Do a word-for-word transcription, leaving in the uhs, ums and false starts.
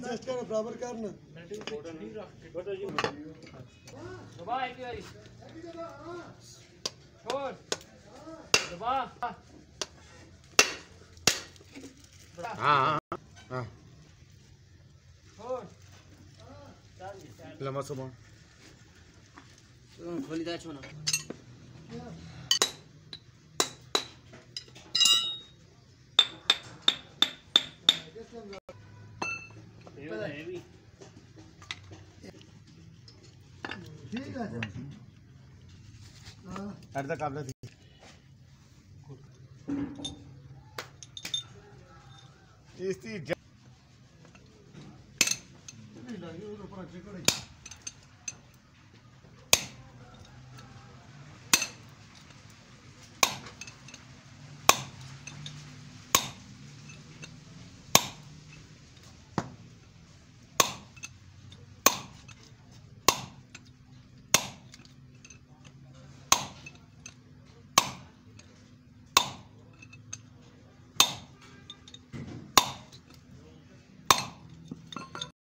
adjust कर बराबर करना दबा एक बारी छोड़ दबा हां हां छोड़ लम्बा सुबह खोली दा छोना ठीक है हां अर्धा काबला थी इसकी नहीं लगी वो ऊपर चेक करें